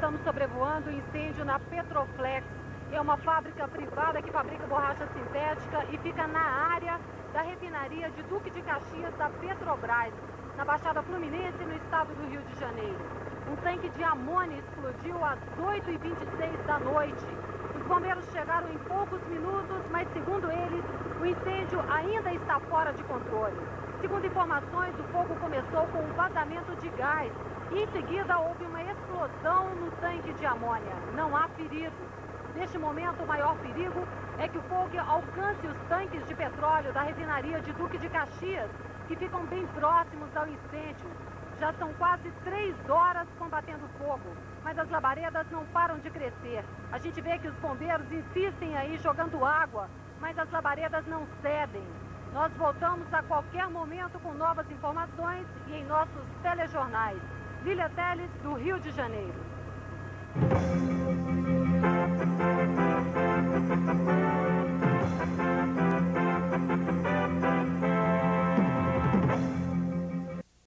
estamos sobrevoando o incêndio na Petroflex. É uma fábrica privada que fabrica borracha sintética e fica na área da refinaria de Duque de Caxias da Petrobras, na Baixada Fluminense, no estado do Rio de Janeiro. Um tanque de amônia explodiu às 8h26 da noite. Os bombeiros chegaram em poucos minutos, mas, segundo eles, o incêndio ainda está fora de controle. Segundo informações, o fogo começou com um vazamento de gás e, em seguida, houve uma explosão no tanque de amônia. Não há feridos. Neste momento, o maior perigo é que o fogo alcance os tanques de petróleo da refinaria de Duque de Caxias, que ficam bem próximos ao incêndio. Já são quase 3 horas combatendo o fogo, mas as labaredas não param de crescer. A gente vê que os bombeiros insistem aí jogando água, mas as labaredas não cedem. Nós voltamos a qualquer momento com novas informações e em nossos telejornais. Lília Teles, do Rio de Janeiro.